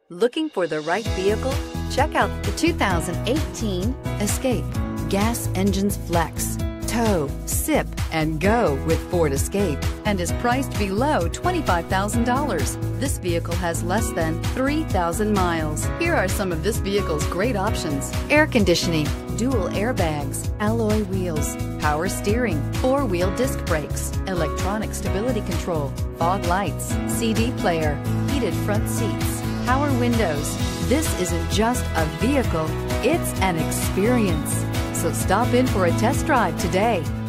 Looking for the right vehicle? Check out the 2018 Escape. Gas engines flex, tow, sip, and go with Ford Escape, and is priced below $25,000. This vehicle has less than 3,000 miles. Here are some of this vehicle's great options: air conditioning, dual airbags, alloy wheels, power steering, four-wheel disc brakes, electronic stability control, fog lights, CD player, heated front seats, power windows. This isn't just a vehicle, it's an experience. So stop in for a test drive today.